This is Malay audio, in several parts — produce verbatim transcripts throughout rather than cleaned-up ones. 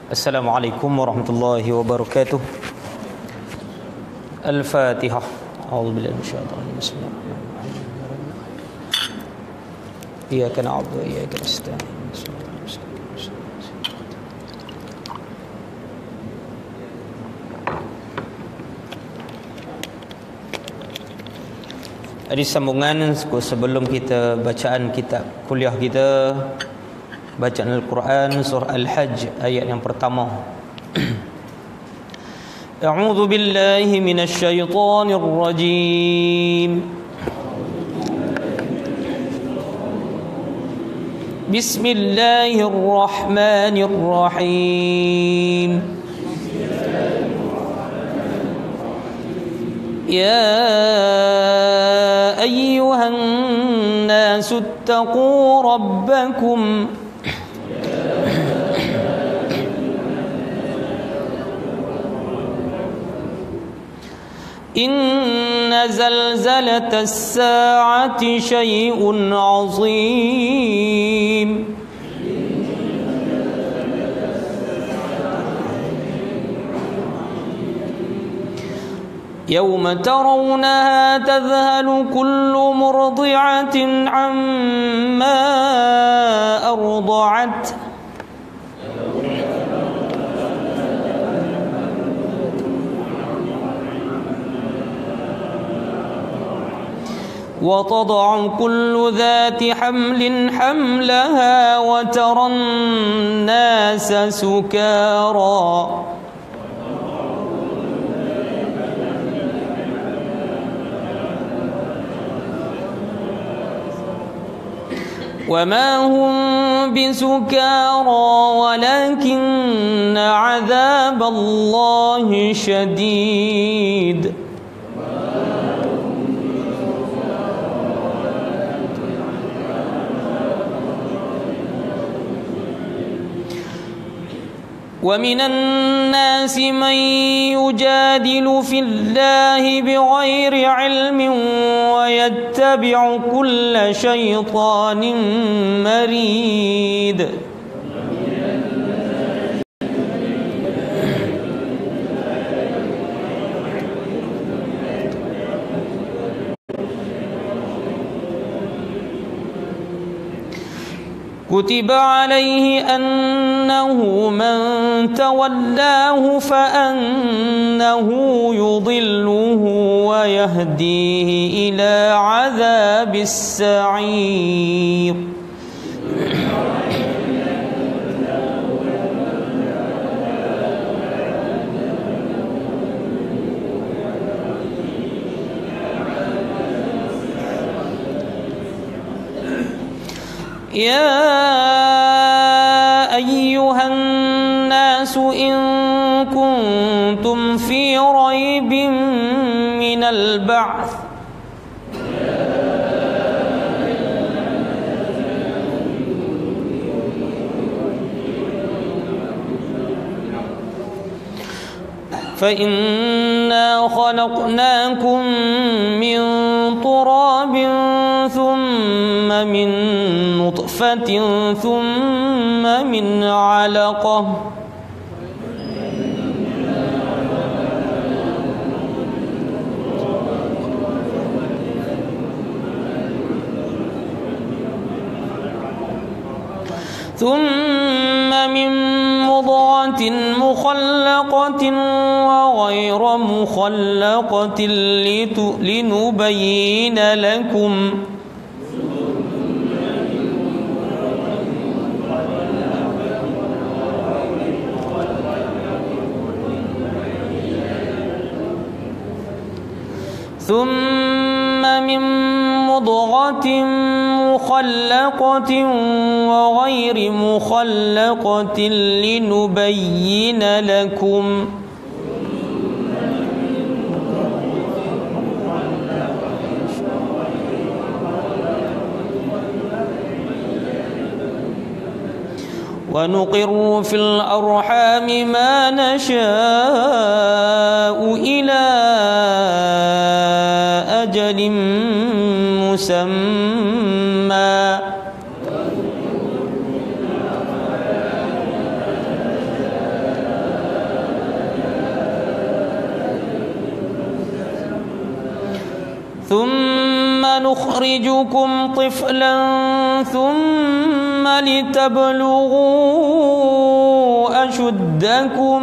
Assalamualaikum warahmatullahi wabarakatuh. Al-Fatihah. A'udzubillahi minasyaitonir rajim. Bismillahirrahmanirrahim. Iyyaka na'budu wa iyyaka nasta'in. Ada sambungan sebelum kita bacaan kitab kuliah kita, bacaan Al-Quran surah Al-Hajj ayat yang pertama. A'udzu billahi minasy syaithanir rajim. Bismillahirrahmanirrahim. Ya ayyuhan nasu ittaqu rabbakum Inna zalzalatas sa'ati syai'un 'azim. Yawma tarawnaha tadhhalu kullu murdi'atin 'amma arda'at وتضع كل ذات حمل حملها وترى الناس سكارى وما هم بسكارى ولكن عذاب الله شديد ومن الناس من يجادل في الله بغير علم ويتبع كل شيطان مريد كتب عليه أنه من تولاه فأنه يضله ويهديه إلى عذاب السعير يا أيها الناس إن كنتم في ريب من البعث فإنا خلقناكم من تراب ثم من نطفة ثم من علقة ثم من مضغة مخلقة وغير مخلقة لنبين لكم ثم من مضغة مخلقة وغير مخلقة لنبين لكم ونقر في الأرحام ما نشاء إلى أجل مسمى نخرجكم طفلا ثم لتبلغوا أشدكم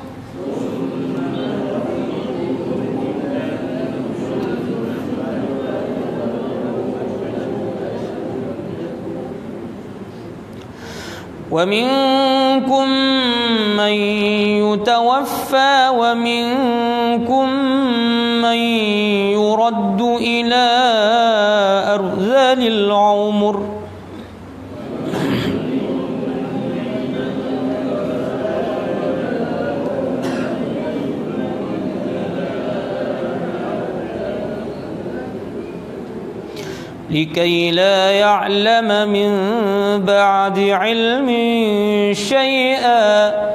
ومنكم من يتوفى ومنكم من يرد إلى أرذل العمر لكي لا يعلم من بعد علم شيئا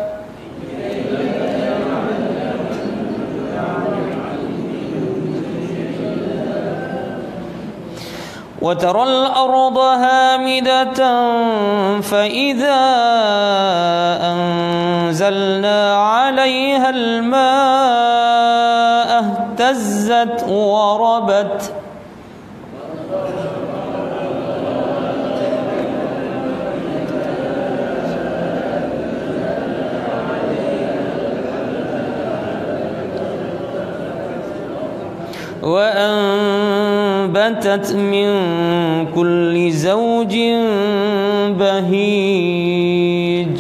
وترى الأرض هامدة فإذا أنزلنا عليها الماء اهتزت وربت وأنبتت من كل زوج بهيج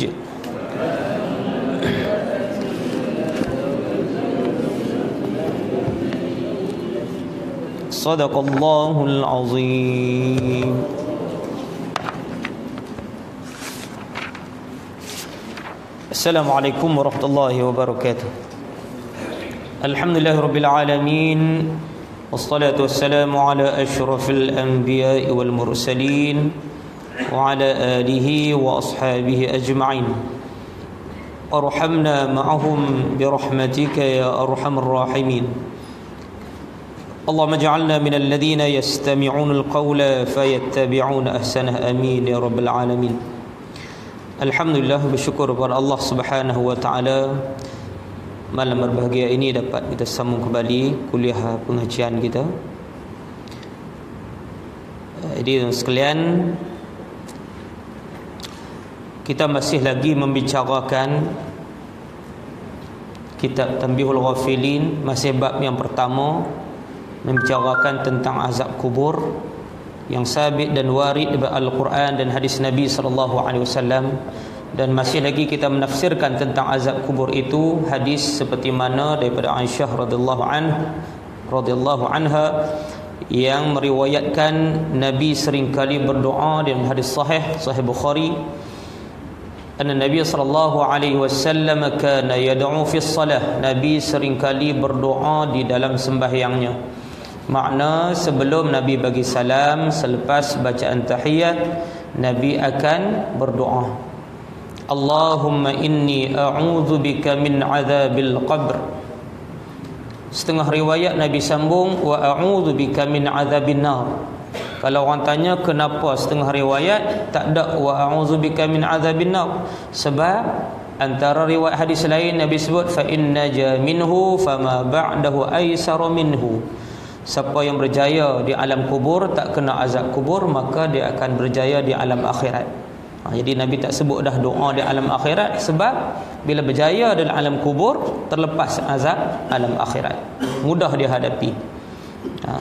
صدق الله العظيم. السلام عليكم ورحمة الله وبركاته. الحمد لله رب العالمين والصلاة والسلام على أشرف الأنبياء والمرسلين وعلى آله وأصحابه أجمعين وارحمنا معهم برحمتك يا أرحم الراحمين. اللهم اجعلنا من الذين يستمعون القول فيتبعون أحسنه آمين يا رب العالمين. Alhamdulillah, bersyukur kepada Allah Subhanahu wa taala, malam berbahagia ini dapat kita sambung kembali kuliah pengajian kita. Jadi sekalian, kita masih lagi membicarakan kitab Tanbihul Ghafilin, masih bab yang pertama, membicarakan tentang azab kubur yang sabit dan warid daripada Al-Quran dan hadis Nabi sallallahu alaihi wasallam. Dan masih lagi kita menafsirkan tentang azab kubur itu hadis seperti mana daripada Aisyah radhiyallahu anha radhiyallahu anha yang meriwayatkan Nabi seringkali berdoa dalam hadis sahih sahih Bukhari, anna Nabi sallallahu alaihi wasallam kana yad'u fi shalah, Nabi seringkali berdoa di dalam sembahyangnya. Makna sebelum Nabi bagi salam, selepas bacaan tahiyat, Nabi akan berdoa, Allahumma inni a'udzu bika min azabil qabr. Setengah riwayat Nabi sambung, wa a'udzu bika min azabin nar. Kalau orang tanya kenapa setengah riwayat tak ada wa a'udzu bika min azabin nar, sebab antara riwayat hadis lain Nabi sebut fa inna ja minhu fama ba'dahu aisara minhu. Siapa yang berjaya di alam kubur tak kena azab kubur, maka dia akan berjaya di alam akhirat. Ha, jadi Nabi tak sebut dah doa di alam akhirat, sebab bila berjaya dalam alam kubur terlepas azab alam akhirat, mudah dihadapi. Ha.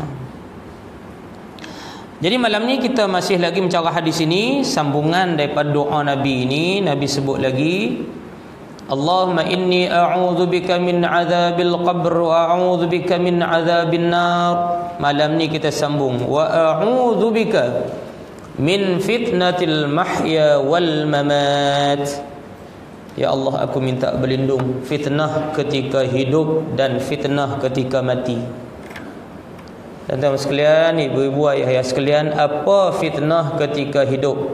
Jadi malam ni kita masih lagi mencara hadis ini, sambungan daripada doa Nabi ini. Nabi sebut lagi, Allahumma inni a'udzu bika min azabil qabr wa a'udzu bika min azabin nar. Malam ni kita sambung, wa a'udzu bika min fitnatil mahya wal mamat. Ya Allah, aku minta berlindung fitnah ketika hidup dan fitnah ketika mati. Dan teman sekalian, ibu-ibu, ayah-ayah sekalian, apa fitnah ketika hidup?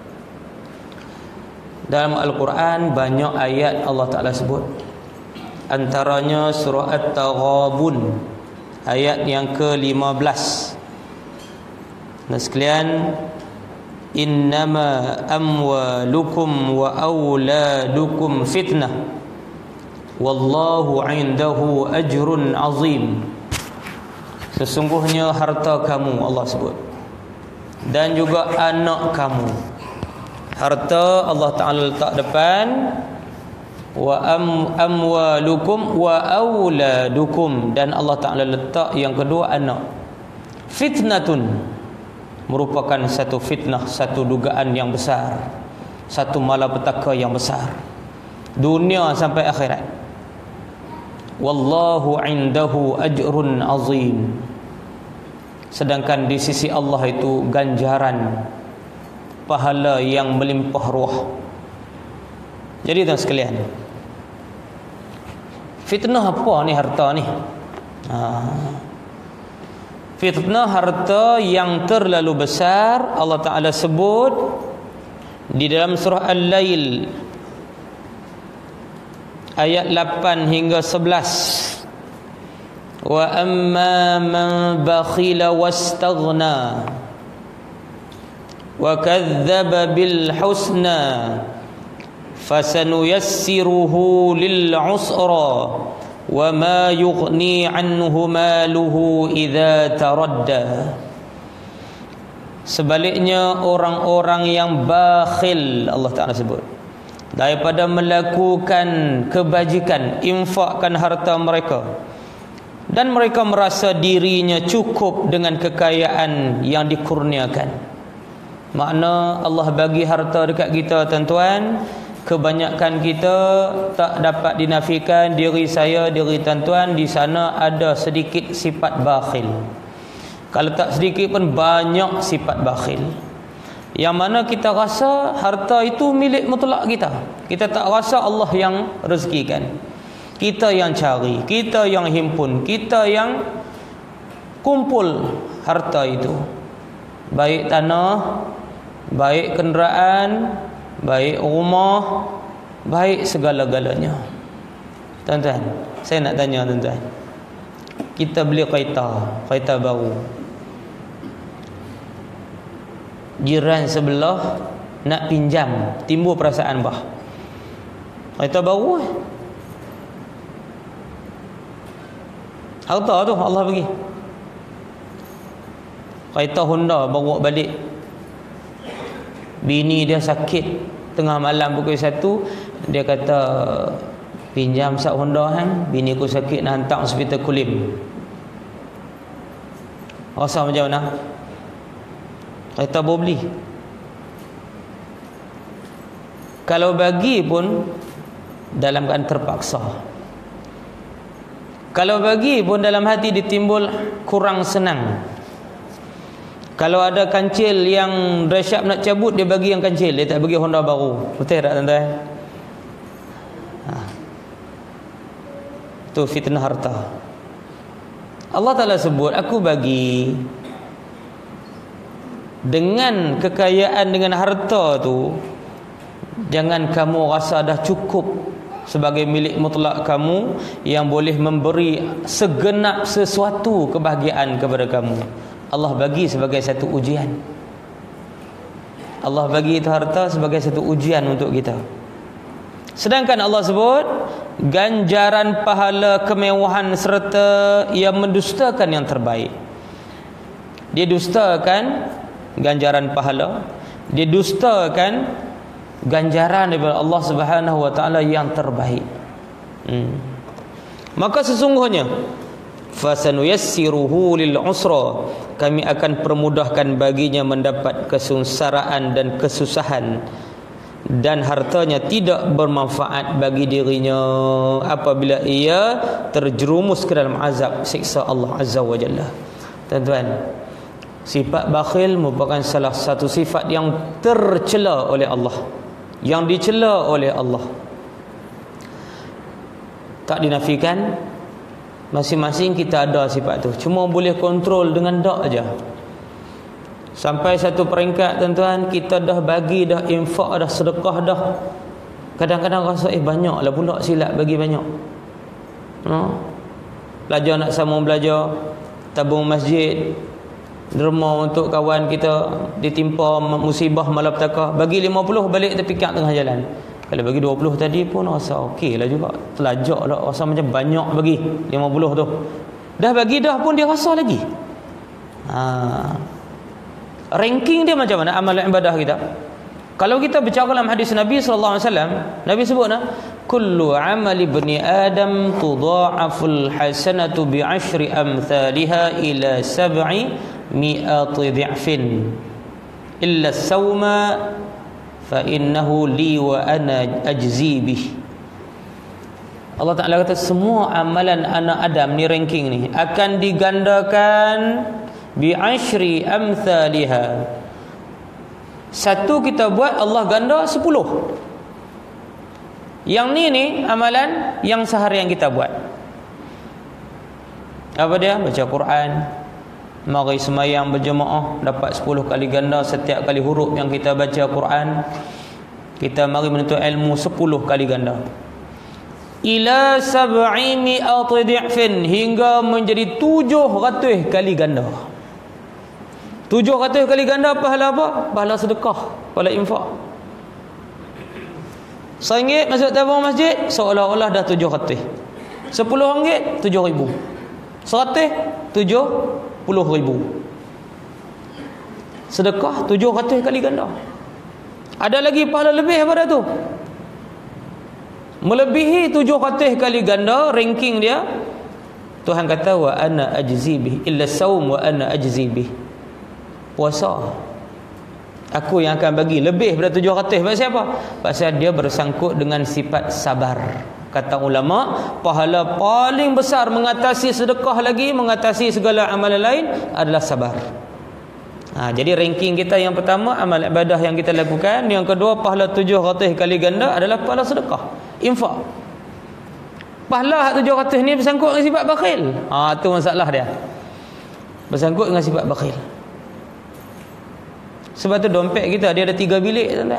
Dalam Al-Quran banyak ayat Allah Ta'ala sebut. Antaranya surah At-Taghabun ayat yang ke lima belas. Dan sekalian, innama amwalukum wa auladukum fitnah wallahu indahu ajrun azim. Sesungguhnya harta kamu, Allah sebut, dan juga anak kamu. Harta Allah Ta'ala letak depan, wa am, amwalukum wa auladukum, dan Allah Ta'ala letak yang kedua anak. Fitnatun, merupakan satu fitnah, satu dugaan yang besar, satu malapetaka yang besar, dunia sampai akhirat. Wallahu indahu ajrun azim, sedangkan di sisi Allah itu ganjaran pahala yang melimpah ruah. Jadi tuan sekalian, fitnah apa ni harta ni? Ha. Fitnah harta yang terlalu besar. Allah Ta'ala sebut di dalam surah Al-Lail ayat lapan hingga sebelas, wa amma man bakhila wastaghna wa kadzdzaba bil husna fasanuyassiruhu lil usra wa ma yughni anhu maluhu idza taradda. Sebaliknya orang-orang yang bakhil, Allah Ta'ala sebut, daripada melakukan kebajikan, infakkan harta mereka, dan mereka merasa dirinya cukup dengan kekayaan yang dikurniakan. Makna Allah bagi harta dekat kita, tuan-tuan, kebanyakan kita tak dapat dinafikan. Diri saya, diri tuan-tuan, di sana ada sedikit sifat bakhil. Kalau tak sedikit pun banyak sifat bakhil, yang mana kita rasa harta itu milik mutlak kita. Kita tak rasa Allah yang rezekikan, kita yang cari, kita yang himpun, kita yang kumpul harta itu, baik tanah, baik kenderaan, baik rumah, baik segala-galanya. Tuan-tuan, saya nak tanya tuan-tuan, kita beli kereta, kereta baru, jiran sebelah nak pinjam, timbul perasaan bah, kereta baru, harta tu Allah bagi. Kereta Honda bawa balik, bini dia sakit tengah malam pukul satu, dia kata pinjam sak Honda kan, bini aku sakit nak hantar hospital Kulim. Rasa macam mana? Kereta baru beli. Kalau bagi pun dalam keadaan terpaksa. Kalau bagi pun dalam hati ditimbul kurang senang. Kalau ada kancil yang dahsyat nak cabut, dia bagi yang kancil, dia tak bagi Honda baru. Betul tak tuan-tuan? Ha. Itu fitnah harta. Allah Ta'ala sebut, aku bagi dengan kekayaan, dengan harta tu, jangan kamu rasa dah cukup sebagai milik mutlak kamu yang boleh memberi segenap sesuatu kebahagiaan kepada kamu. Allah bagi sebagai satu ujian. Allah bagi itu harta sebagai satu ujian untuk kita. Sedangkan Allah sebut ganjaran pahala kemewahan serta ia mendustakan yang terbaik. Dia dustakan ganjaran pahala, dia dustakan ganjaran daripada Allah Subhanahu wa taala yang terbaik. Hmm. Maka sesungguhnya fasanuyassiruhu lil usra, kami akan permudahkan baginya mendapat kesengsaraan dan kesusahan, dan hartanya tidak bermanfaat bagi dirinya apabila ia terjerumus ke dalam azab siksa Allah Azza wa Jalla. Tuan-tuan, sifat bakhil merupakan salah satu sifat yang tercela oleh Allah, yang dicela oleh Allah. Tak dinafikan, masing-masing kita ada sifat tu, cuma boleh kontrol dengan dak aja. Sampai satu peringkat tuan-tuan, kita dah bagi, dah infak, dah sedekah dah, kadang-kadang rasa eh banyaklah pula, silap bagi banyak. No? Belajar nak sambung belajar, tabung masjid, derma untuk kawan kita ditimpa musibah malapetaka, bagi lima puluh balik terpikat tengah jalan. Kalau bagi dua puluh tadi pun rasa okey lah juga, telajak lah, rasa macam banyak bagi lima puluh tu. Dah bagi dah pun dia rasa lagi. Ha. Ranking dia macam mana amalan ibadah kita? Kalau kita bercakap dalam hadis Nabi sallallahu alaihi wasallam, Nabi sebut nah, kullu amali ibni adam tudha'aful hasanatu bi ashri amthaliha ila sab'i mi'ati dhi'fin illa as-sawma fa innahu li wa ana ajzi bih. Allah Ta'ala kata semua amalan anak Adam ni, ranking ni akan digandakan bi ashri amthaliha. Satu kita buat, Allah ganda sepuluh. Yang ni ni amalan yang seharian kita buat. Apa dia? Baca Quran, mari semayang berjemaah, dapat sepuluh kali ganda setiap kali huruf yang kita baca Quran. Kita mari menuntut ilmu sepuluh kali ganda. Ila sab'i mi'ati dhi'fin, hingga menjadi tujuh ratus kali ganda. tujuh ratus kali ganda pahala apa? Pahala sedekah, pahala infak. Seringgit masuk tabung masjid, seolah-olah dah tujuh ratus. Sepuluh ringgit, tujuh ribu. Seratus, tujuh puluh ribu. Sedekah tujuh ratus kali ganda. Ada lagi pahala lebih daripada tu, melebihi tujuh ratus kali ganda ranking dia. Tuhan kata wa ana ajzi bih illa saum wa ana ajzi bih. Puasa aku yang akan bagi lebih daripada tujuh ratus. Sebab siapa? Pasal dia bersangkut dengan sifat sabar. Kata ulama, pahala paling besar mengatasi sedekah lagi, mengatasi segala amalan lain adalah sabar. Ha, jadi ranking kita yang pertama amal ibadah yang kita lakukan, yang kedua pahala tujuh ratus kali ganda adalah pahala sedekah, infak. Pahala tujuh ratus ni bersangkut dengan sifat bakhil. Ah ha, tu masalah dia. Bersangkut dengan sifat bakhil. Sebab tu dompet kita dia ada tiga bilik, tuan-tuan.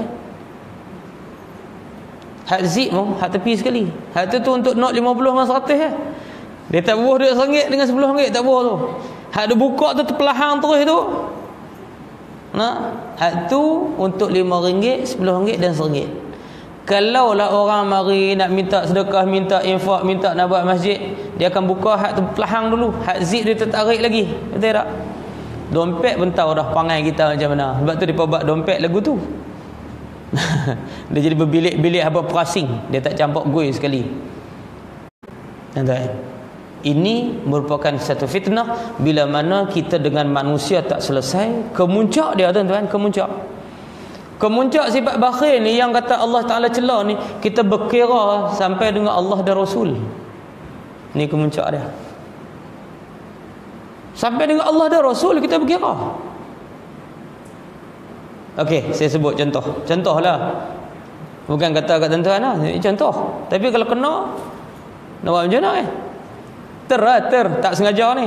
Hak zip pun hak tepi sekali. Hak tu tu untuk not lima puluh dengan seratus ya. Dia tak buah duit seringgit dengan sepuluh ringgit, tak buah tu. Hak dia buka tu terpelahang terus tu. Nah, hak tu untuk lima ringgit, sepuluh ringgit dan seringgit. Kalau lah orang mari nak minta sedekah, minta infak, minta nak buat masjid, dia akan buka hak tu pelahang dulu. Hak zip dia tertarik lagi. Betul tak? Dompet pun tahu dah pangai kita macam mana. Sebab tu dia buat dompet lagu tu. Dia jadi berbilik-bilik apa pricing. Dia tak campak goi sekali. Tuan-tuan, ini merupakan satu fitnah bila mana kita dengan manusia tak selesai. Kemuncak dia tuan-tuan, kemuncak. Kemuncak sifat bakhil ni yang kata Allah Ta'ala celah ni, kita berkira sampai dengan Allah dan Rasul. Ni kemuncak dia. Sampai dengan Allah dan Rasul kita berkira. Okey, saya sebut contoh. Contohlah. Bukan kata kat tuan-tuan lah, ini contoh. Tapi kalau kena, nak buat macam mana eh? Ter lah, ter. Tak sengaja ni.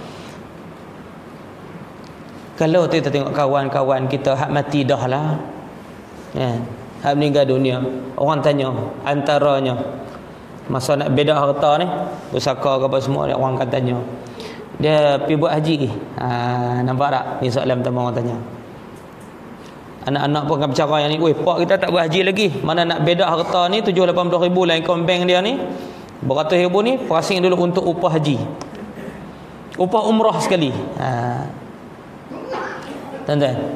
Kalau kita tengok kawan-kawan kita hak mati dah lah, ya, hak meninggal dunia, orang tanya antaranya masa nak beda harta ni, pusaka ke apa semua, orang akan tanya dia pergi buat haji ke? Ha, nampak tak? Ni soalan pertama orang tanya. Anak-anak pun akan bercakap yang ni, weh pak kita tak buat haji lagi, mana nak beda harta ni tujuh lapan puluh ribu lah account bank dia ni, beratus ribu ni pricing dulu untuk upah haji, upah umrah sekali. Ha. Tuan-tuan,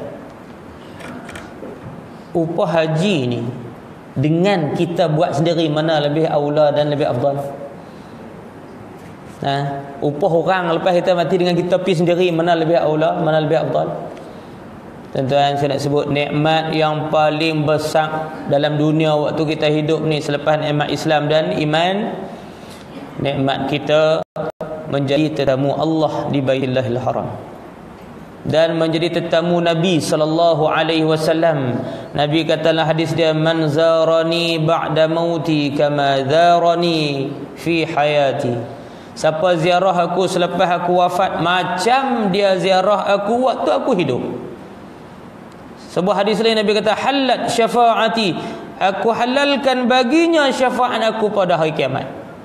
upah haji ni dengan kita buat sendiri mana lebih aula dan lebih afdal? Ha? Upah orang lepas kita mati dengan kita pergi sendiri mana lebih aula, mana lebih afdal? Tuan-tuan, saya nak sebut nikmat yang paling besar dalam dunia waktu kita hidup ni selepas nikmat Islam dan iman, nikmat kita menjadi tetamu Allah di Baitillahil Haram dan menjadi tetamu Nabi sallallahu alaihi wasallam. Nabi katalah hadis dia, man zarani ba'da mauti kama zarani fi hayati. Siapa ziarah aku selepas aku wafat, macam dia ziarah aku waktu aku hidup. Sebuah hadis lain Nabi kata, halat syafaati, aku halalkan baginya syafaat aku pada hari kiamat.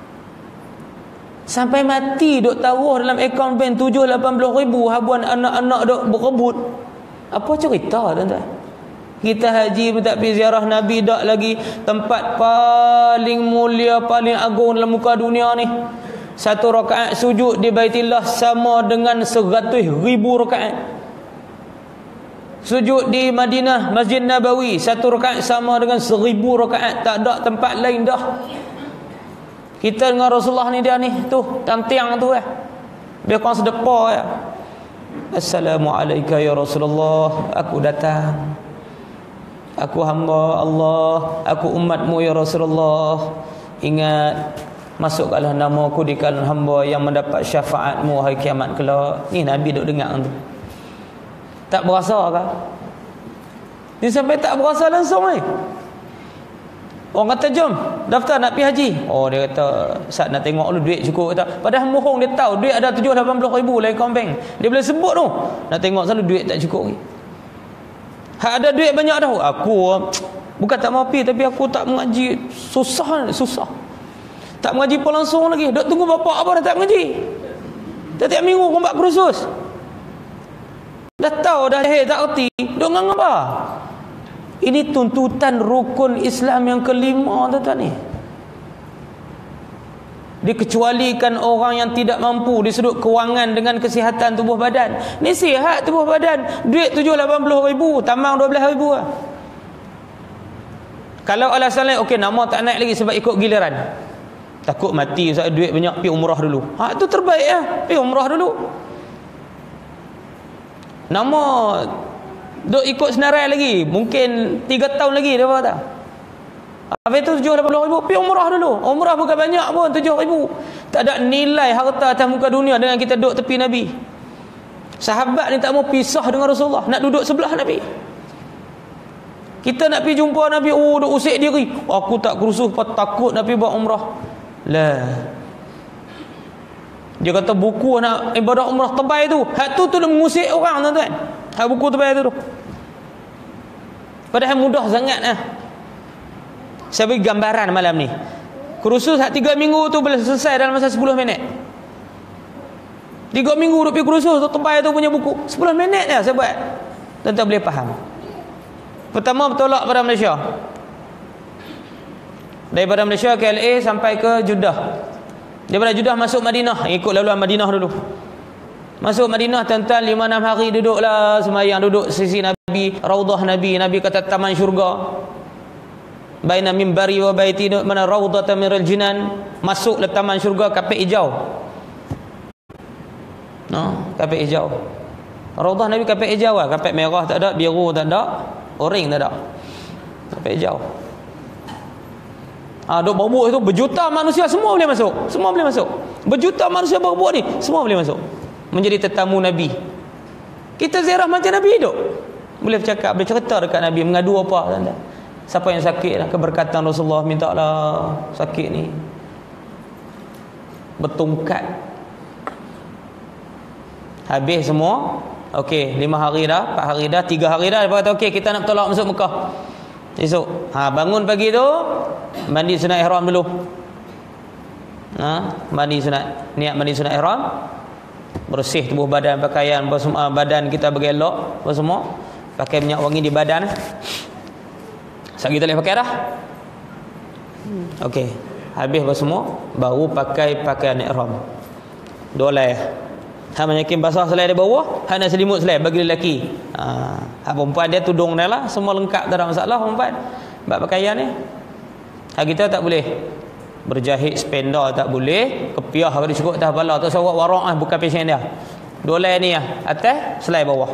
Sampai mati duk taruh dalam akaun bank tujuh lapan puluh ribu, habuan anak-anak duk berebut. Apa cerita tuan-tuan? Kita haji pun tak pergi ziarah Nabi, dak lagi tempat paling mulia, paling agung dalam muka dunia ni. Satu rakaat sujud di Baitillah sama dengan seratus ribu rakaat. Sujud di Madinah, Masjid Nabawi, satu rakaat sama dengan seribu rakaat. Tak ada tempat lain dah. Kita dengan Rasulullah ni dia ni tu, dalam tiang tu eh. Dia korang sedekah ya. Assalamualaikum ya Rasulullah, aku datang. Aku hamba Allah, aku umatmu ya Rasulullah. Ingat, masukkanlah nama aku di kalangan hamba yang mendapat syafaatmu hari kiamat kelak. Ni Nabi duk dengar tu. Tak berasa kan? Dia sampai tak berasa langsung ni. Orang kata jom daftar nak pergi haji. Oh dia kata Ustaz nak tengok dulu duit cukup tak. Padahal mohong dia tahu duit ada tujuh lapan puluh ribu lagi account bank. Dia boleh sebut tu. Nak tengok selalu duit tak cukup ni. Hak ada duit banyak dah. Aku bukan tak mau pergi, tapi aku tak mengaji. Susah, susah. Tak mengaji pun langsung lagi. Dok tunggu bapak apa dah tak mengaji. Setiap minggu kompak kursus. Dah tahu dah jahil tak erti. Dok ngang apa? Ini tuntutan rukun Islam yang kelima tuan-tuan ni. Dikecualikan orang yang tidak mampu di sudut kewangan dengan kesihatan tubuh badan. Ni sihat tubuh badan, duit tujuh lapan puluh ribu, tambang dua belas ribu lah. Kalau alasan lain, okey nama tak naik lagi sebab ikut giliran. Takut mati sebab duit banyak, pergi umrah dulu. Ha tu terbaik lah, pergi umrah dulu. Nama duk ikut senarai lagi, mungkin tiga tahun lagi dia kata. Habis tu tujuh lapan puluh ribu, pergi umrah dulu. Umrah bukan banyak pun, tujuh ribu. Tak ada nilai harta atas muka dunia dengan kita duduk tepi Nabi. Sahabat ni tak mau pisah dengan Rasulullah, nak duduk sebelah Nabi. Kita nak pergi jumpa Nabi, oh duk usik diri. Aku tak kerusuh, takut Nabi buat umrah. Lah. Dia kata buku nak ibadah umrah tebal tu. Hak tu tu dia mengusik orang tuan-tuan. Hak buku tebal tu tu. Padahal mudah sangat lah. Saya bagi gambaran malam ni. Kursus hak tiga minggu tu boleh selesai dalam masa sepuluh minit. Tiga minggu duk pergi kursus tu tebal tu punya buku. Sepuluh minit je saya buat. Tuan-tuan boleh faham. Pertama bertolak pada Malaysia. Daripada Malaysia ke L A sampai ke Jeddah. Daripada Jeddah masuk Madinah, ikut laluan Madinah dulu. Masuk Madinah tuan-tuan lima enam hari duduklah semayang, duduk sisi Nabi, Raudah Nabi. Nabi kata taman syurga. Baina mimbari wa baiti mana raudatan minal jinan. Masuklah taman syurga, kapek hijau. No, kapek hijau. Raudah Nabi kapek hijau lah, kapek merah tak ada, biru tak ada, orange tak ada. Kapek hijau. Ah, duk berebut itu berjuta manusia semua boleh masuk. Semua boleh masuk. Berjuta manusia berebut ni, semua boleh masuk. Menjadi tetamu Nabi. Kita ziarah macam Nabi hidup. Boleh bercakap, boleh cerita dekat Nabi, mengadu apa tanda. Siapa yang sakit lah, keberkatan Rasulullah, minta lah sakit ni. Bertungkat. Habis semua. Okey, lima hari dah, empat hari dah, tiga hari dah. Dia kata okey, kita nak tolak masuk Mekah. Esok, ha, bangun pagi tu mandi sunat ihram dulu. Ha, mandi sunat, niat mandi sunat ihram. Bersih tubuh badan, pakaian, semua badan kita bergelok, apa semua. Pakai minyak wangi di badan. Sekali kita boleh pakai dah. Okey, habis apa semua, baru pakai pakaian ihram. Dua lai. Hak menyakin basah selai di bawah, hak nak selimut selai bagi lelaki. Ha, hak perempuan dia tudung dia lah, semua lengkap, tak ada masalah perempuan. Bab pakaian ni. Hak kita tak boleh. Berjahit spender tak boleh, kepiah kalau cukup atas kepala, tak sawak warak ah, bukan pasien dia. Dua lai ni ah, atas selai bawah.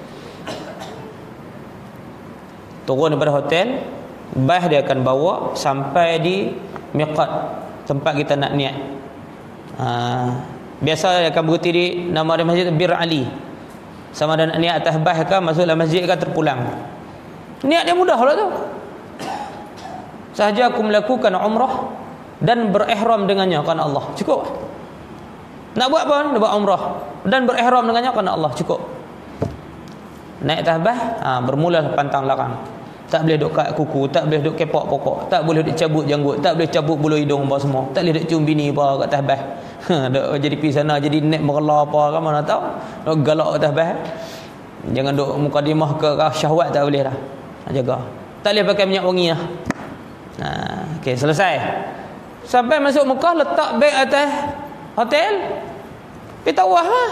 Turun daripada hotel, bas dia akan bawa sampai di miqat, tempat kita nak niat. Ha, biasa dia akan berhenti di nama dia masjid Bir Ali. Sama ada nak niat atas bas ke, masuk dalam masjid ke, terpulang. Niat dia mudah lah tu. Sahaja aku melakukan umrah dan berihram dengannya kerana Allah. Cukup. Nak buat apa? Nak buat umrah dan berihram dengannya kerana Allah. Cukup. Naik atas bas, ha, bermula pantang larang. Tak boleh duk kat kuku, tak boleh duk kepak pokok, tak boleh duk cabut janggut, tak boleh cabut bulu hidung apa semua, tak boleh duk cium bini apa kat atas bas. Ha, duk jadi pergi sana jadi net merela apa kan mana tahu. Duk galak atas bas. Jangan duk mukadimah ke syahwat, tak boleh dah. Jaga. Tak boleh pakai minyak wangi lah. Ha, okey, selesai. Sampai masuk Mekah, letak beg atas hotel, pergi tawaf lah.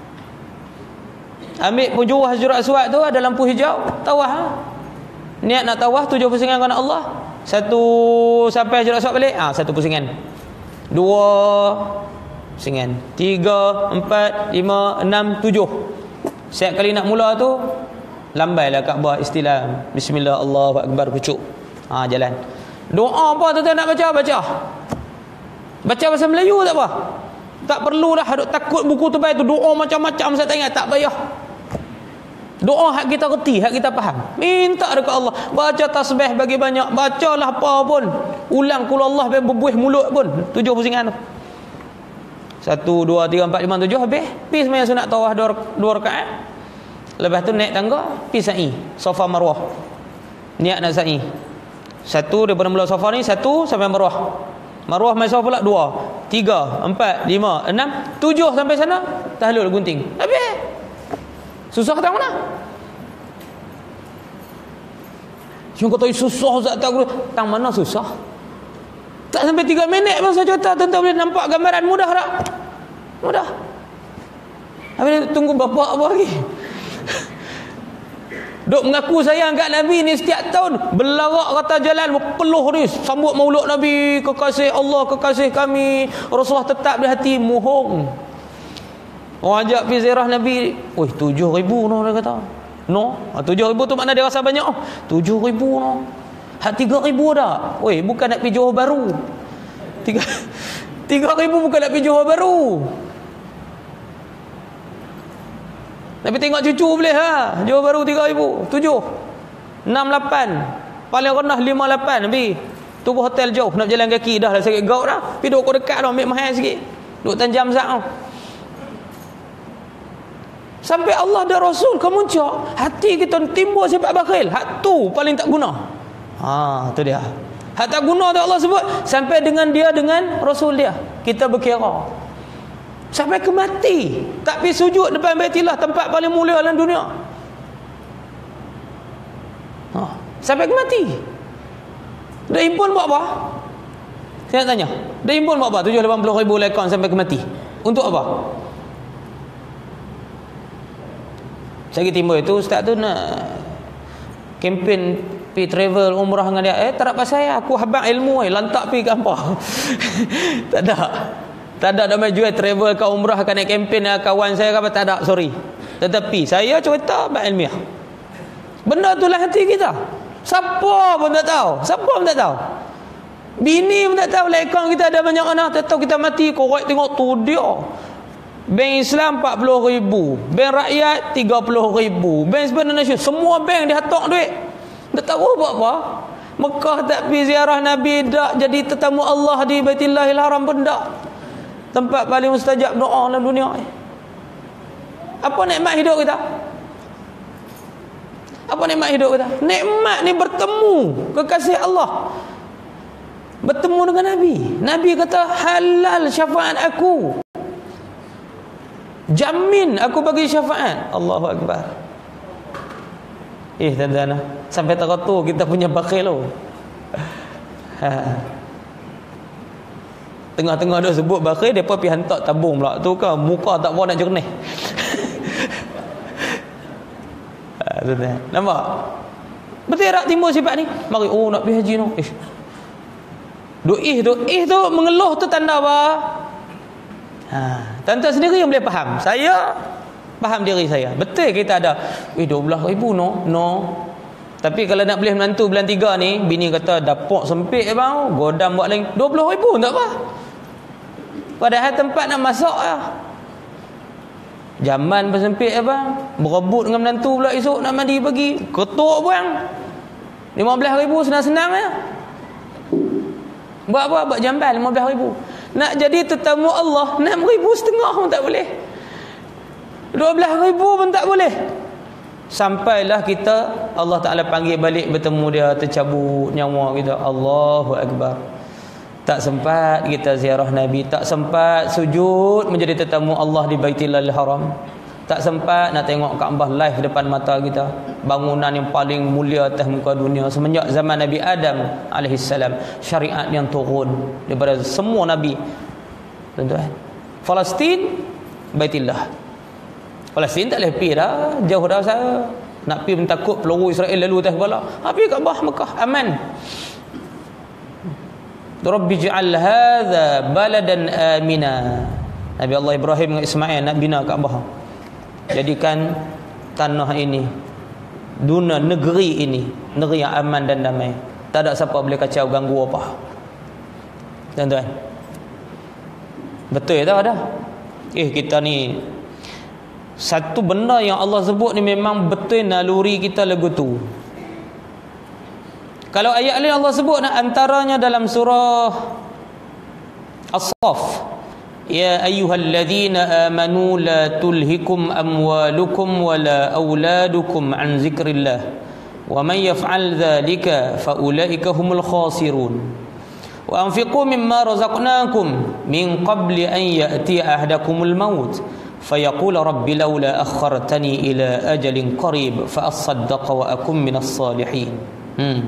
Ambil penjuru Hajarul Aswad tu ada lampu hijau, tawaf lah. Niat nak tawaf tujuh pusingan kerana Allah. Satu sampai Hajarul Aswad balik, ah ha, satu pusingan. Dua pusingan. Tiga, empat, lima, enam, tujuh. Setiap kali nak mula tu lambailah Kaabah istilam. Bismillah, Allahu Akbar, kucuk. Ha, jalan. Doa apa tuan-tuan nak baca, baca. Baca bahasa Melayu tak apa. Tak perlulah hadut takut buku tu baik tu doa macam-macam saya tak ingat, tak payah. Doa hak kita reti, hak kita faham. Minta dekat Allah. Baca tasbih bagi banyak, bacalah apa pun. Ulang qul Allah sampai berbuih mulut pun. Tujuh pusingan tu. Satu, dua, tiga, empat, lima, tujuh, habis. Pergi sembahyang sunat tawaf dua, dua rakaat. Lepas tu naik tangga, pergi sa'i, Safa Marwah. Niat nak sa'i. Satu daripada mula Safa ni, satu sampai Marwah. Marwah mai Safa pula dua, tiga, empat, lima, enam, tujuh sampai sana, tahlul gunting. Habis. Susah tak mana? Cuma kata susah Ustaz tak guru. Tang mana susah? Tak sampai tiga minit pun saya cerita, tuan-tuan boleh nampak gambaran, mudah tak? Mudah. Habis tunggu bapak apa lagi? Duk mengaku sayang kat Nabi ni setiap tahun berlarak kata jalan berpeluh ni sambut maulud Nabi, kekasih Allah, kekasih kami, Rasulullah tetap di hati, mohong. Orang ajak pergi ziarah Nabi, weh tujuh ribu no, dia kata. No, tujuh ribu tu makna dia rasa banyak. Tujuh ribu no. Hak tiga ribu dah. Weh, bukan nak pergi Johor Baru. Tiga, tiga ribu bukan nak pergi Johor Baru. Tapi tengok cucu boleh ha. Johor Baru tiga ribu. Tujuh. Enam, lapan. Paling rendah lima, lapan. Nabi. Tunggu hotel jauh. Nak berjalan kaki dah lah sakit gaut dah. Pergi duduk dekat dah. Ambil mahal sikit. Duduk tanjam zak tau. Sampai Allah dan Rasul kemuncak, hati kita timbul sifat bakhil. Hak tu paling tak guna. Ha, tu dia. Hak tak guna tu Allah sebut sampai dengan dia dengan Rasul dia. Kita berkira. Sampai ke mati. Tak pergi sujud depan Baitillah, tempat paling mulia dalam dunia. Ha, sampai ke mati. Dah himpun buat apa? Saya nak tanya. Dah himpun buat apa? tujuh ratus lapan puluh ribu lekon sampai ke mati. Untuk apa? Saya pergi timbul itu, ustaz tu nak kempen pergi travel umrah dengan dia. Eh, tak ada pasal saya. Aku habang ilmu, eh. Lantak pergi ke apa? Tak ada. Tak ada nama jual travel ke umrah ke naik kempen dengan kawan saya ke apa. Tak ada, sorry. Tetapi saya cerita abang ilmiah. Benda tu lah hati kita. Siapa pun tak tahu. Siapa pun tak tahu. Bini pun tak tahu. Lekang kita ada banyak anak. Tak tahu kita mati. Korek tengok tu dia. Bank Islam empat puluh ribu, bank rakyat tiga puluh ribu, bank sebenarnya nasional, semua bank dihatok duit. Tak tahu buat apa. Mekah tak pergi ziarah Nabi, tak jadi tetamu Allah di Baitillahil Haram pun tak. Tempat paling mustajab doa dalam dunia. Apa nikmat hidup kita? Apa nikmat hidup kita? Nikmat ni bertemu kekasih Allah, bertemu dengan Nabi. Nabi kata halal syafaat aku, jamin aku bagi syafaat. Allahu Akbar. Eh tuan-tuan, sampai terkotor kita punya bakhil tu. Ha. Tengah-tengah dah sebut bakhil, depa pergi hantar tabung pula. Tu kan muka tak mau nak jernih. Ha, tuan-tuan. Nampak? Betul tak timbul sifat ni? Mari oh nak pergi haji noh. Eh. Doih tu, eh tu mengeluh tu tanda apa? Ha, tuan-tuan sendiri yang boleh faham. Saya faham diri saya. Betul kita ada eh dua belas ribu no. No. Tapi kalau nak beli menantu bulan tiga ni, bini kata dapur sempit bang, godam buat lain dua puluh ribu tak apa. Padahal tempat nak masak ya. Zaman pun sempit bang. Berebut dengan menantu pula esok nak mandi pagi. Ketuk bang. lima belas ribu senang-senang ya. Buat apa? Buat jamban lima belas ribu. Nak jadi tetamu Allah enam ribu setengah pun tak boleh, dua belas ribu pun tak boleh. Sampailah kita Allah Ta'ala panggil balik bertemu dia, tercabut nyawa kita. Allahu Akbar. Tak sempat kita ziarah Nabi, tak sempat sujud menjadi tetamu Allah di Baitillahil Haram, tak sempat nak tengok Kaabah live depan mata kita, bangunan yang paling mulia atas muka dunia semenjak zaman Nabi Adam alaihissalam, syariat yang turun daripada semua Nabi. Tuan-tuan, Palestin Baitillah. Palestin tak boleh pergi dah, jauh dah saya. Nak pergi takut peluru Israel lalu atas kepala. Ha, pergi Kaabah Mekah aman. Rabbi ja'al hadza baladan amina. Nabi Allah Ibrahim dengan Ismail nak bina Kaabah. Jadikan tanah ini, dunia negeri ini, negeri yang aman dan damai. Tak ada siapa boleh kacau ganggu apa. Tuan-tuan, betul tak ada? Eh kita ni satu benda yang Allah sebut ni memang betul naluri kita lagu tu. Kalau ayat lain Allah sebut antaranya dalam surah As-Saff, ya ayyuhalladzina amanu la tulhikum amwalukum wala auladukum an zikrillah wa man yaf'al dzalika fa ulaika humul khasirun wa anfiqu mimma razaqnakum min qabli an ya'tiya ahadakumul maut fayaqul rabbi laula akhartani ila ajalin qarib fa asaddaqa wa akum minas salihin. hmm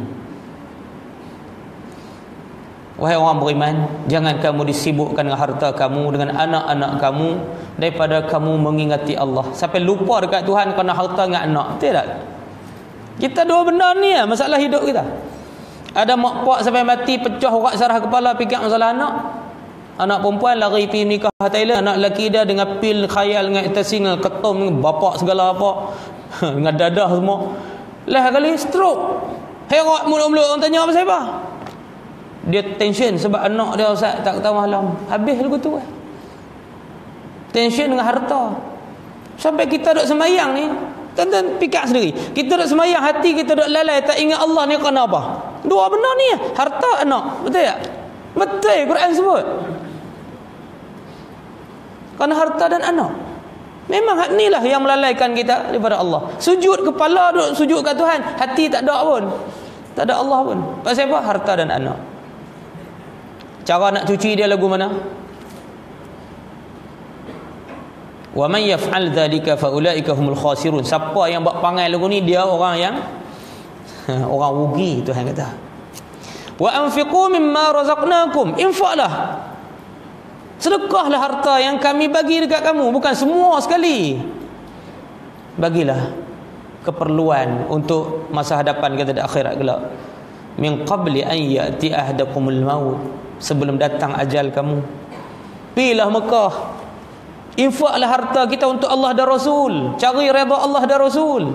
Wahai orang beriman, jangan kamu disibukkan dengan harta kamu, dengan anak-anak kamu, daripada kamu mengingati Allah. Sampai lupa dekat Tuhan kerana harta dengan anak. Betul tak? Kita dua benda ni lah masalah hidup kita. Ada mak pak sampai mati pecah urat saraf kepala fikir masalah anak. Anak perempuan lari pergi nikah Thailand, anak lelaki dia dengan pil khayal, dengan ecstasy, dengan ketum, dengan bapak segala apa, dengan dadah semua. Lah kali stroke. Herat mulut-mulut orang tanya apa siapa? Dia tension sebab anak dia Ustaz tak tahu malam. Habis lagu tu eh. Tension dengan harta. Sampai kita duk sembahyang ni, tuan-tuan fikir sendiri. Kita duk sembahyang, hati kita duk lalai, tak ingat Allah ni kerana apa? Dua benda ni, harta, anak. Betul tak? Betul Quran sebut. Kerana harta dan anak. Memang hak inilah yang melalaikan kita daripada Allah. Sujud kepala duk sujud kat Tuhan, hati tak ada pun. Tak ada Allah pun. Pasal apa? Harta dan anak. Cara nak cuci dia lagu mana? Wa man yaf'al dzalika fa ulaika humul khasirun. Siapa yang buat pangai lagu ni, dia orang yang orang rugi, Tuhan kata. Wa anfiqu mimma razaqnakum. Infaklah. Sedekahlah harta yang kami bagi dekat kamu, bukan semua sekali. Bagilah keperluan untuk masa hadapan kita di akhirat kelak. Min qabli an ya'ti ahadakumul maut. Sebelum datang ajal kamu, pilihlah Mekah, infaklah harta kita untuk Allah dan Rasul, cari redha Allah dan Rasul.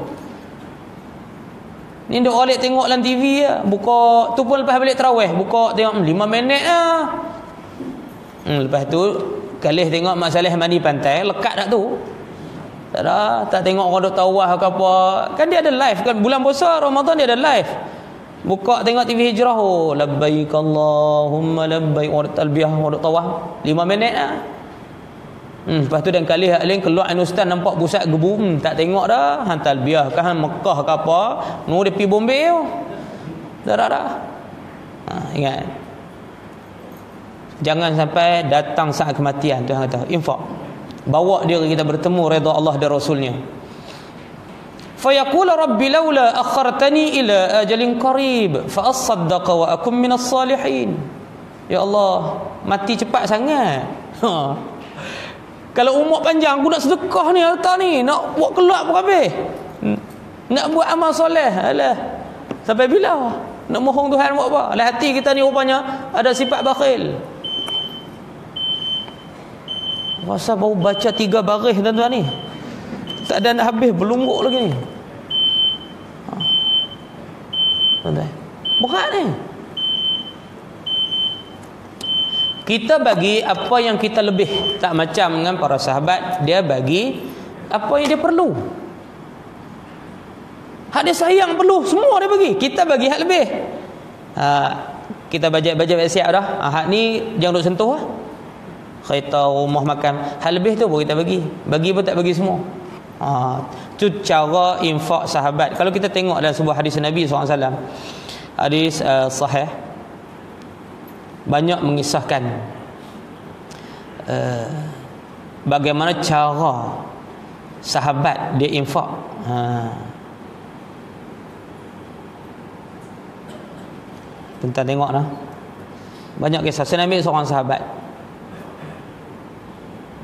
Ni duk balik tengok dalam T V ya, buka tu pun lepas balik tarawih, buka tengok lima minit ah. Hmm, lepas tu kalih tengok Mak Saleh mandi pantai, lekat tak tu? Tak ada, tak tengok orang duk tawaf ke apa. Kan dia ada live kan, bulan puasa Ramadan dia ada live. Buka tengok T V Hijrah, oh labbaik Allahumma labbaik, orang talbiyah, orang tawaf lima minit lah. Hmm, lepas tu dan kali hak lain keluar an ustaz nampak pusat gebu, hmm, tak tengok dah, hang talbiyah ke hang Mekah ke apa, nu dia pi Bombay tu. Dah dah dah. Ha, ingat. Jangan sampai datang saat kematian, Tuhan kata, infak. Bawa diri kita bertemu redha Allah dan Rasulnya. Fayaqul rabbi laula akhartani ila ajalin qarib fa asaddaqa wa akum minas salihin. Ya Allah, mati cepat sangat. Ha. Kalau umur panjang aku nak sedekah ni harta ni, nak buat kelak pun habis. Nak buat amal soleh, alah. Sampai bila? Nak mohon Tuhan buat apa? Lah hati kita ni rupanya ada sifat bakhil. Masa baru baca tiga baris tuan-tuan ni, tak ada nak habis, berlungguk lagi ni. Ha. Tuan-tuan, berat ni. Kita bagi apa yang kita lebih. Tak macam dengan para sahabat, dia bagi apa yang dia perlu. Hak dia sayang perlu, semua dia bagi. Kita bagi hak lebih. Ha, kita bajet-bajet siap dah. Ha, hak ni jangan duk sentuh lah. Kereta, rumah, makan. Hal lebih tu pun kita bagi. Bagi pun tak bagi semua. Ha, tu cara infak sahabat. Kalau kita tengok dalam sebuah hadis Nabi sallallahu alaihi wasallam, hadis uh, sahih, banyak mengisahkan uh, bagaimana cara sahabat dia infak. Ha. Tentang tengok lah. Banyak kisah. Saya ambil seorang sahabat.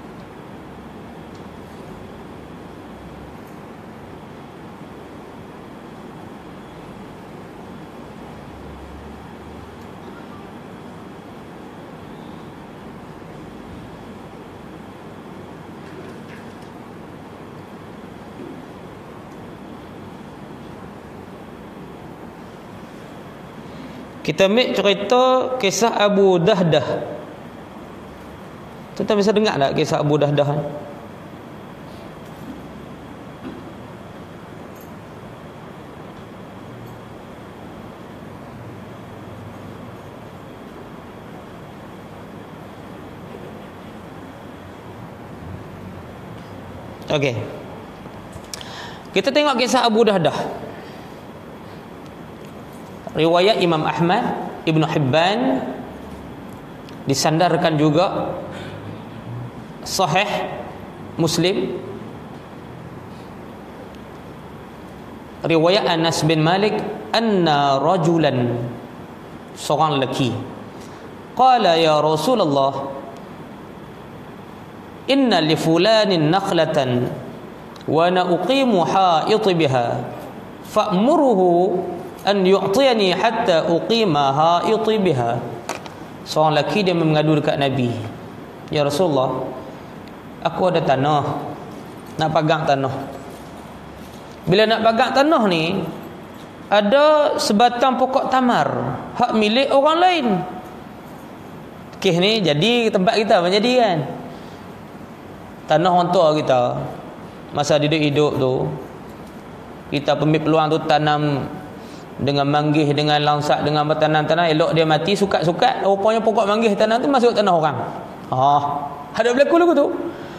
Kita ambil cerita kisah Abu Dahdah. Tuan-tuan bisa dengar tak kisah Abu Dahdah? Okey. Kita tengok kisah Abu Dahdah. Riwayat Imam Ahmad, Ibn Hibban, disandarkan juga Sahih Muslim. Riwayat Anas bin Malik, anna rajulan, seorang lelaki, qala ya Rasulullah, inna li fulanin nakhlatan wa ana uqimu ha'iti biha fa'muruhu an yu'tiyani hatta uqima ha'iti biha. Seorang lelaki dia mengadu dekat Nabi, ya Rasulullah, aku ada tanah, nak pegang tanah. Bila nak pegang tanah ni, ada sebatang pokok tamar hak milik orang lain. Kes ni jadi tempat kita menjadi kan, tanah orang tua kita. Masa hidup-hidup tu, kita ambil peluang tu tanam dengan manggis, dengan langsak, dengan bertanam-tanam. Elok dia mati, sukat-sukat rupanya pokok manggis tanam tu masuk tanah orang. Ah, ada berlaku lagu tu.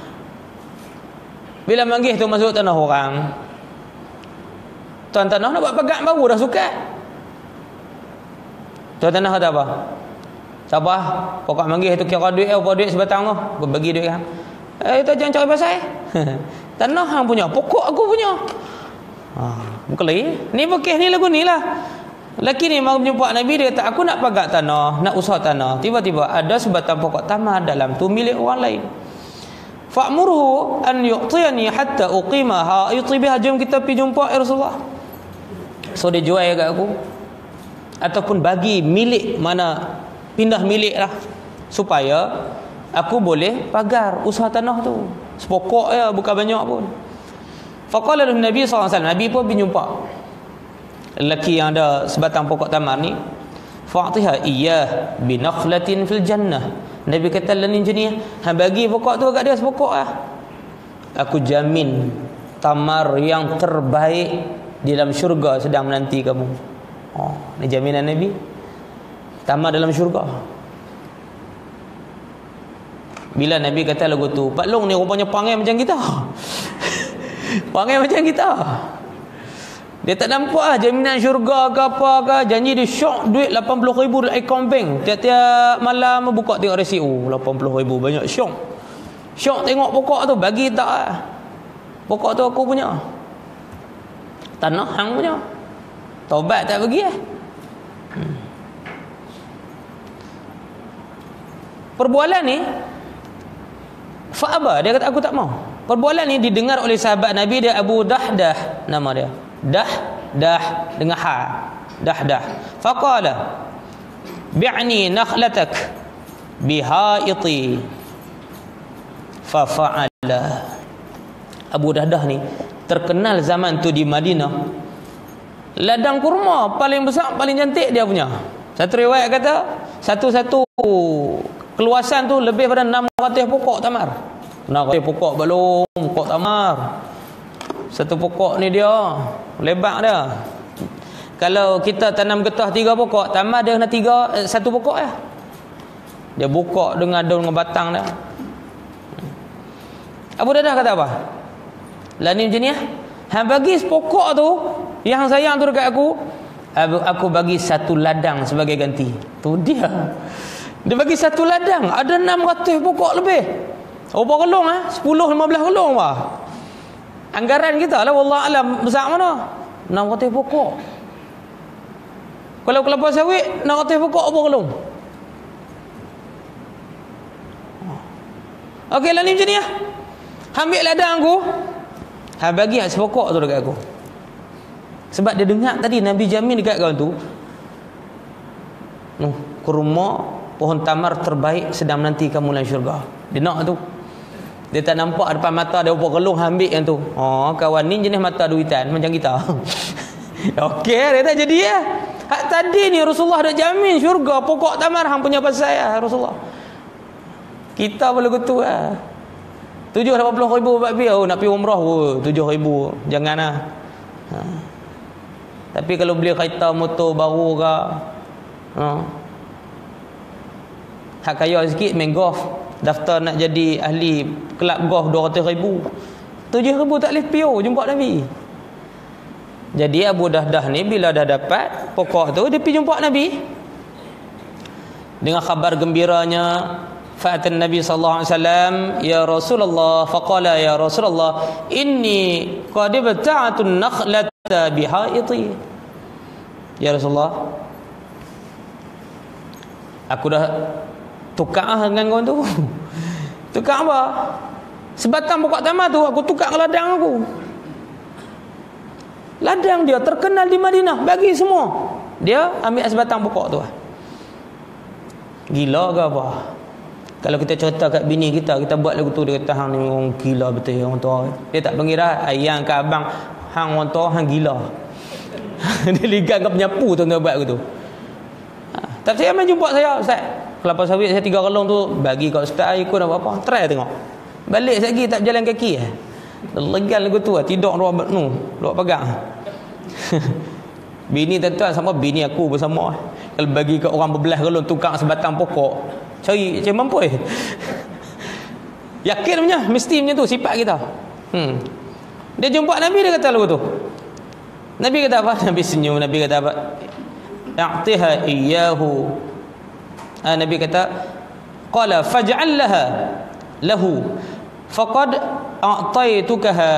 Bila manggis tu masuk tanah orang, tuan tanah nak buat pegang baru dah sukat. Tuan tanah kata apa? Sabar, pokok manggis tu kira duit, apa duit sebatang tu, bagi duit kan. Eh, tu jangan cari pasal. Tanah hang punya, pokok aku punya. Ha, bukan lagi. Ni pokok ni lagu ni lah. Lelaki ni mau jumpa Nabi, dia kata, aku nak pegang tanah, nak usaha tanah. Tiba-tiba ada sebatang pokok tamar dalam tu milik orang lain. Fa'murhu an yu'tiyani hatta uqima ha'iti biha. Jom kita pergi jumpa ya Rasulullah. So dia jual kat aku, ataupun bagi milik, mana pindah milik lah, supaya aku boleh pagar usaha tanah tu. Sepokok ya, bukan banyak pun. Faqala Nabi sallallahu alaihi wasallam, Nabi pun pergi jumpa lelaki yang ada sebatang pokok tamar ni. Fa'tiha iyyah bi nakhlatin fil jannah. Nabi kata lain jenis, hang bagi pokok tu kat dia sepokok ah. Aku jamin tamar yang terbaik di dalam syurga sedang menanti kamu. Oh, ni jaminan Nabi. Tamar dalam syurga. Bila Nabi kata lagu tu, Pak Long ni rupanya panggil macam kita. Panggil macam kita. Dia tak nampak lah jaminan syurga ke apa ke. Janji dia syok duit lapan puluh ribu dalam akaun bank. Tiap-tiap malam buka tengok resi. Oh, lapan puluh ribu banyak syok. Syok tengok pokok tu, bagi tak lah. Pokok tu aku punya, tanah hang punya. Taubat tak bagi lah. hmm. Perbualan ni fa'aba, dia kata aku tak mau. Perbualan ni didengar oleh sahabat Nabi, dia Abu Dahdah nama dia. Dah, dah dengan ha. Dah, dah. Faqala bi'ni nakhlatak bihaiti. Fafa'ala. Abu Dahdah ni terkenal zaman tu di Madinah, ladang kurma paling besar, paling cantik dia punya. Satu riwayat kata satu-satu keluasan tu lebih pada enam ratus pokok tamar. enam ratus pokok belum, pokok tamar. Satu pokok ni dia lebar dia. Kalau kita tanam getah tiga pokok, tamar dia kena tiga, eh, satu pokok ya. Dia buka dengan daun dengan batang dia. Abu Dahdah kata apa? Lah ni macam ni ah. Hang bagi sepokok tu yang sayang tu dekat aku, aku bagi satu ladang sebagai ganti. Tu dia. Dia bagi satu ladang, ada enam ratus pokok lebih. Berapa kelong ah? sepuluh lima belas kelong bah. Anggaran kita lah wallah alam besar mana? enam ratus pokok. Kalau kelapa sawit enam ratus pokok berapa kelong? Okey lah ni macam ni ah. Ambil ladang aku, ha bagi hak sepokok tu dekat aku. Sebab dia dengar tadi Nabi jamin dekat kau tu, noh, kurma pohon tamar terbaik sedang menanti kamu dalam syurga. Dia nak tu. Dia tak nampak depan mata ada berapa kelong, ambil yang tu. Oh, kawan ni jenis mata duitan macam kita. Okey, dia tak jadi ya. Hak tadi ni Rasulullah dah jamin syurga, pokok tamar hang punya pasal saya Rasulullah. Kita boleh gitu lah. tujuh lapan puluh ribu buat biar, oh, nak pergi umrah, oh, tujuh ribu. Janganlah. Ha. Tapi kalau beli kereta motor baru ke, ha. Hak kaya sikit main golf, daftar nak jadi ahli kelab golf dua ratus ribu. tujuh ribu tak boleh pio jumpa Nabi. Jadi Abu Dahdah ni bila dah dapat pokok tu, dia pergi jumpa Nabi dengan khabar gembiranya. Fa'atan Nabi sallallahu alaihi wasallam, ya Rasulullah, faqala ya Rasulullah, inni qad ibta'tu an-nakhlata bihaiti. Ya Rasulullah, aku dah tukar dengan kau tu. Tukar apa? Sebatang pokok tamar tu aku tukar ke ladang aku. Ladang dia terkenal di Madinah, bagi semua. Dia ambil sebatang pokok tu. Gila ke apa? Kalau kita cerita kat bini kita, kita buat lagu tu, dia kata hang ni orang gila betul orang tua. Dia tak pengira ayang ke abang, hang orang tua hang gila. Dia ligan kat penyapu tu tuan buat lagu tu. Ha, tapi saya main jumpa saya, Ustaz. Kelapa sawit saya tiga kalung tu bagi kat Ustaz, ikut apa apa. Try tengok. Balik lagi tak berjalan kaki eh. Legal lagu tu, tidur ruang nu, ruang pegang. Bini tuan-tuan sama bini aku bersama. Kalau bagi kat orang berbelah kalung tukar sebatang pokok, cari macam mampu eh. Yakin punya, mesti punya tu sifat kita. Hmm. Dia jumpa Nabi, dia kata lagu tu. Nabi kata apa? Nabi senyum, Nabi kata apa? A'tiha iyyahu. Ha, Nabi kata, qala faj'al laha lahu faqad a'taitukaha.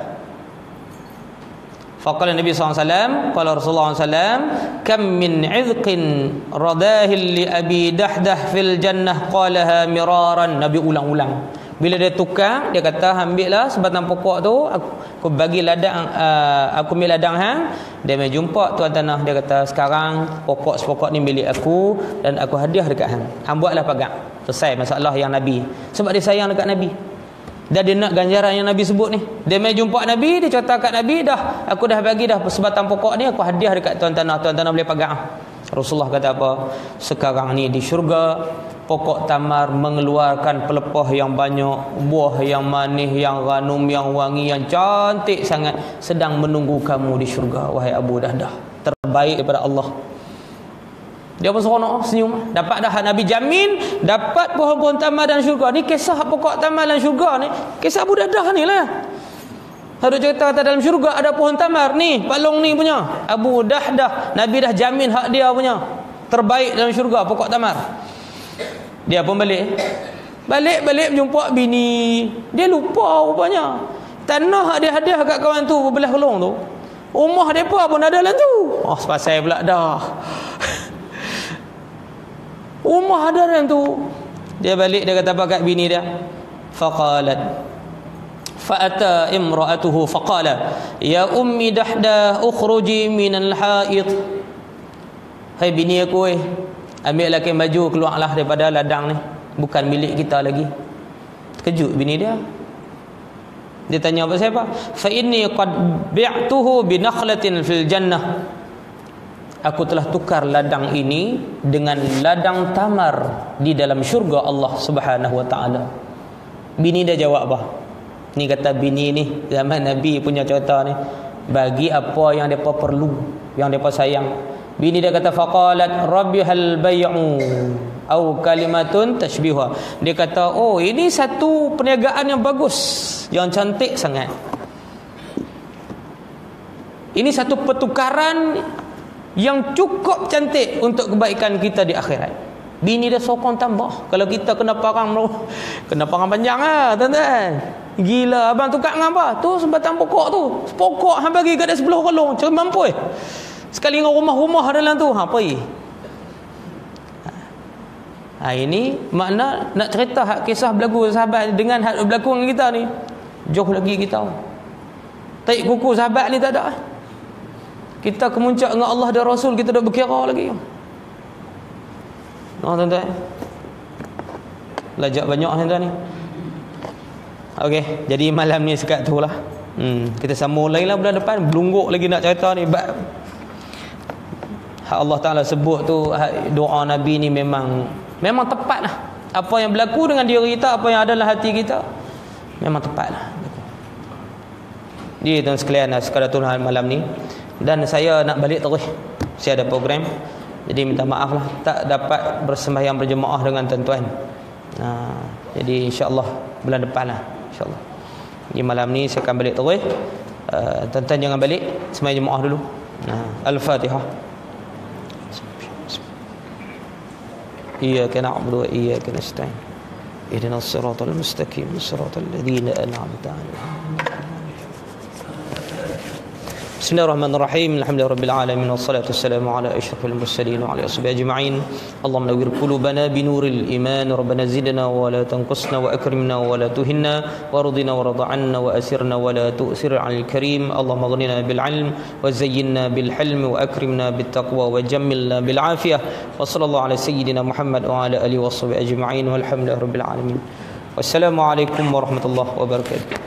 Faqala Nabi sallallahu alaihi wasallam, qala Rasulullah sallallahu alaihi wasallam, kam min 'idqin radahil li Abi Dahdah fil jannah qalaha miraran. Nabi ulang-ulang. Bila dia tukar, dia kata ambillah sebatang pokok tu, aku, aku bagi ladang, uh, aku ambil ladang hang. Dia mai jumpa tuan tanah, dia kata sekarang pokok sepokok ni milik aku dan aku hadiah dekat hang. Hang buatlah pagang. Selesai masalah yang Nabi. Sebab dia sayang dekat Nabi. Dan dia nak ganjaran yang Nabi sebut ni. Dia mai jumpa Nabi, dia cerita kat Nabi, dah aku dah bagi dah sebatang pokok ni, aku hadiah dekat tuan tanah, tuan tanah boleh pegang. Rasulullah kata apa? Sekarang ni di syurga pokok tamar mengeluarkan pelepah yang banyak, buah yang manis, yang ranum, yang wangi, yang cantik sangat, sedang menunggu kamu di syurga wahai Abu Dahdah. Terbaik daripada Allah. Dia pun seronok, senyum. Dapat dah Nabi jamin dapat pohon-pohon tamar dan syurga. Ni kisah pokok tamar dan syurga ni, kisah Abu Dahdah ni lah. Ada cerita kata dalam syurga ada pohon tamar ni, palung ni punya Abu Dahdah. Nabi dah jamin hak dia punya. Terbaik dalam syurga pokok tamar. Dia pun balik. Balik-balik jumpa bini. Dia lupa rupanya. Tanah dia hadiah kat kawan tu belah kelong tu, rumah depa pun ada dalam tu. Oh, sepasai pula dah. Rumah ada dalam tu. Dia balik, dia kata apa kat bini dia? Faqalat fa'ata imra'atuhu faqala ya ummi Dahdah ukhruji minal ha'id. Hai bini aku, eh, ambillah kain baju, keluarlah daripada ladang ni, bukan milik kita lagi. Terkejut bini dia. Dia tanya apa siapa? Fa inni qad bi'tuhu bi nakhlatin fil jannah. Aku telah tukar ladang ini dengan ladang tamar di dalam syurga Allah Subhanahu wa taala. Bini dia jawab apa? Ni kata bini ni zaman Nabi punya cerita ni, bagi apa yang depa perlu, yang depa sayang. Bini dia kata faqalat rabbi hal bay'u au kalimatun tashbiha. Dia kata, oh ini satu perniagaan yang bagus, yang cantik sangat. Ini satu pertukaran yang cukup cantik untuk kebaikan kita di akhirat. Bini dia sokong tambah. Kalau kita kena parang, kena parang panjang lah tuan-tuan. Gila, abang tukar dengan apa? Tu sebatang pokok tu. Pokok hang bagi kat sebelah kolong, macam mampu eh. Sekali dengan rumah-rumah dalam tu, ha apa ye? Ha, ini makna nak cerita hak kisah berlaku sahabat dengan hak berlaku dengan kita ni. Jauh lagi kita. Taik kuku sahabat ni tak ada. Kita kemuncak dengan Allah dan Rasul, kita dah berkira lagi. Oh tuan-tuan. Belajar banyak tuan-tuan ni. Okey, jadi malam ni sekat tu lah. Hmm, kita sambung lain lah bulan depan. Belungguk lagi nak cerita ni. Allah Ta'ala sebut tu, doa Nabi ni memang memang tepat lah. Apa yang berlaku dengan diri kita, apa yang ada dalam hati kita, memang tepat lah. Jadi tuan sekalian, sekadar Tuhan malam ni, dan saya nak balik terus, saya ada program, jadi minta maaf lah tak dapat bersembahyang berjemaah dengan tuan-tuan. Nah, jadi insyaAllah bulan depan lah, insyaAllah. Jadi malam ni saya akan balik terus. uh, Tuan-tuan jangan balik, sembahyang jemaah dulu. Nah, Al-Fatihah. إياك نعبد وإياك نستعين اهدنا الصراط المستقيم صراط الذين أنعمت عليهم. بسم الله الرحمن الرحيم الحمد لله رب العالمين والصلاة والسلام على أشرف المرسلين وعلى أصحابه أجمعين. اللهم نور قلوبنا بنور الإيمان ربنا زدنا ولا تنقصنا وأكرمنا ولا تهنا وارضنا ورض عنا وأسرنا ولا تؤثر على الكريم. اللهم اغننا بالعلم وزينا بالحلم وأكرمنا بالتقوى وجملنا بالعافية. وصلى الله على سيدنا محمد وعلى آله وصحبه أجمعين والحمد لله رب العالمين. والسلام عليكم ورحمة الله وبركاته.